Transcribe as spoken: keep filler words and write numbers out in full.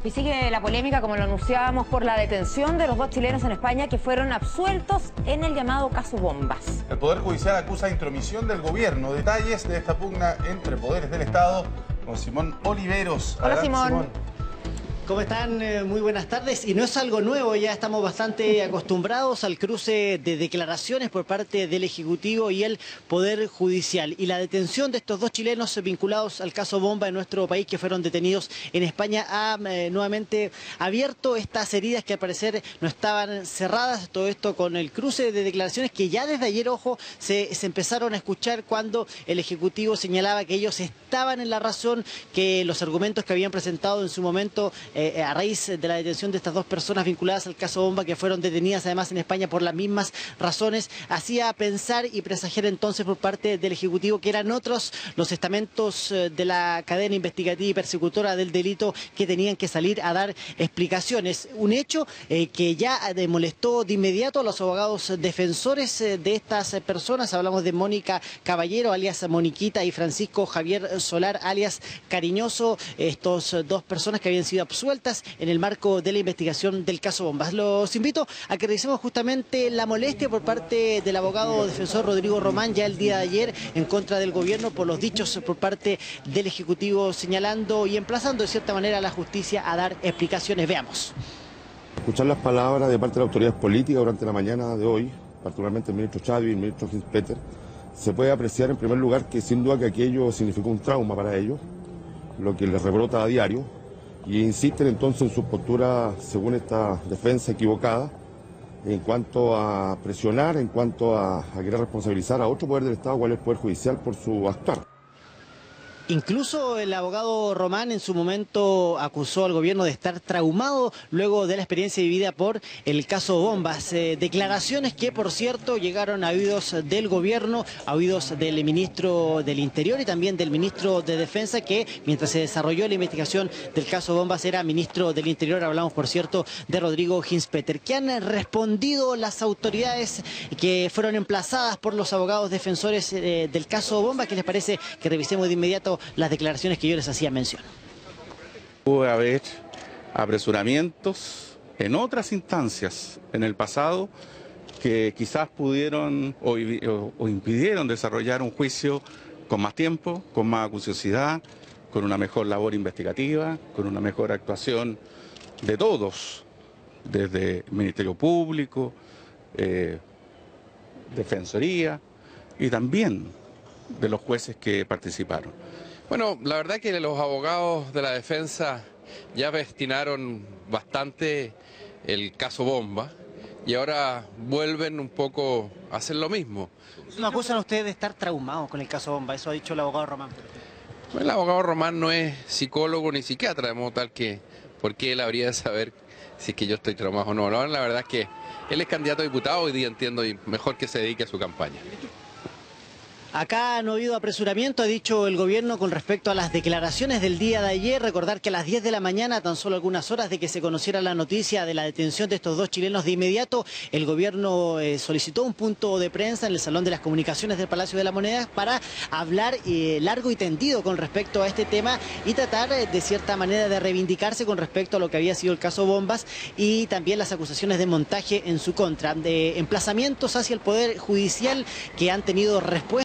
Y sigue la polémica, como lo anunciábamos, por la detención de los dos chilenos en España que fueron absueltos en el llamado caso Bombas. El Poder Judicial acusa intromisión del gobierno. Detalles de esta pugna entre poderes del Estado con Simón Oliveros. Hola, Adelante, Simón. Simón. ¿Cómo están? Eh, muy buenas tardes. Y no es algo nuevo, ya estamos bastante acostumbrados al cruce de declaraciones por parte del Ejecutivo y el Poder Judicial. Y la detención de estos dos chilenos vinculados al caso Bomba en nuestro país, que fueron detenidos en España, ha eh, nuevamente abierto estas heridas que al parecer no estaban cerradas. Todo esto con el cruce de declaraciones que ya desde ayer, ojo, se, se empezaron a escuchar cuando el Ejecutivo señalaba que ellos estaban en la razón, que los argumentos que habían presentado en su momento Eh, a raíz de la detención de estas dos personas vinculadas al caso Bomba, que fueron detenidas además en España por las mismas razones, hacía pensar y presagiar entonces por parte del Ejecutivo que eran otros los estamentos eh, de la cadena investigativa y persecutora del delito que tenían que salir a dar explicaciones. Un hecho eh, que ya eh, molestó de inmediato a los abogados defensores eh, de estas personas. Hablamos de Mónica Caballero, alias Moniquita, y Francisco Javier Solar, alias Cariñoso, estos eh, dos personas que habían sido absueltas en el marco de la investigación del caso Bombas. Los invito a que revisemos justamente la molestia por parte del abogado defensor Rodrigo Román ya el día de ayer en contra del gobierno por los dichos por parte del Ejecutivo, señalando y emplazando de cierta manera a la justicia a dar explicaciones. Veamos. Escuchar las palabras de parte de las autoridades políticas durante la mañana de hoy, particularmente el ministro Chadwi y el ministro Hinspeter, se puede apreciar en primer lugar que sin duda que aquello significó un trauma para ellos, lo que les rebrota a diario, y insisten entonces en su postura, según esta defensa equivocada, en cuanto a presionar, en cuanto a, a querer responsabilizar a otro poder del Estado, cual es el Poder Judicial, por su actuar. Incluso el abogado Román en su momento acusó al gobierno de estar traumado luego de la experiencia vivida por el caso Bombas. Eh, declaraciones que, por cierto, llegaron a oídos del gobierno, a oídos del ministro del Interior y también del ministro de Defensa, que mientras se desarrolló la investigación del caso Bombas era ministro del Interior. Hablamos, por cierto, de Rodrigo Hinspeter. ¿Qué han respondido las autoridades que fueron emplazadas por los abogados defensores eh, del caso Bomba? ¿Qué les parece que revisemos de inmediato las declaraciones que yo les hacía mención? Puede haber apresuramientos en otras instancias en el pasado que quizás pudieron o, o, o impidieron desarrollar un juicio con más tiempo, con más acuciosidad, con una mejor labor investigativa, con una mejor actuación de todos, desde el Ministerio Público, eh, Defensoría y también de los jueces que participaron. Bueno, la verdad que los abogados de la defensa ya destinaron bastante el caso Bomba y ahora vuelven un poco a hacer lo mismo. ¿No acusan a ustedes de estar traumados con el caso Bomba? Eso ha dicho el abogado Román. Bueno, el abogado Román no es psicólogo ni psiquiatra, de modo tal que por qué él habría de saber si es que yo estoy traumado o no. La verdad es que él es candidato a diputado, hoy día entiendo, y mejor que se dedique a su campaña. Acá no ha habido apresuramiento, ha dicho el gobierno con respecto a las declaraciones del día de ayer. Recordar que a las diez de la mañana, tan solo algunas horas de que se conociera la noticia de la detención de estos dos chilenos, de inmediato el gobierno eh, solicitó un punto de prensa en el Salón de las Comunicaciones del Palacio de la Moneda para hablar eh, largo y tendido con respecto a este tema y tratar eh, de cierta manera de reivindicarse con respecto a lo que había sido el caso Bombas y también las acusaciones de montaje en su contra, de emplazamientos hacia el Poder Judicial que han tenido respuesta.